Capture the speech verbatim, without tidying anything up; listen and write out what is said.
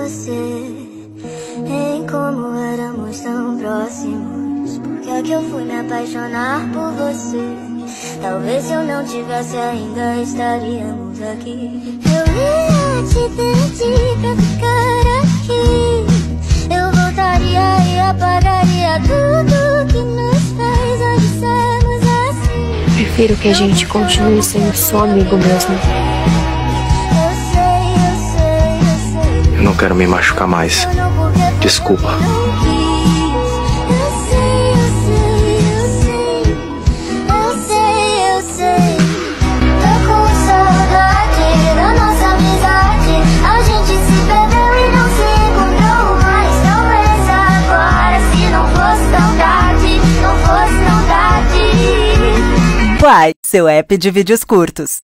você, em como éramos tão próximos. Por que é que eu fui me apaixonar por você? Talvez se eu não tivesse ainda estaríamos aqui. Eu ia te pedir pra ficar aqui. Eu voltaria e apagaria tudo que nos fez hoje sermos assim. Prefiro que a gente continue sendo só amigo mesmo. Eu sei, eu sei, eu sei. Eu não quero me machucar mais. Desculpa. Uai, seu app de vídeos curtos.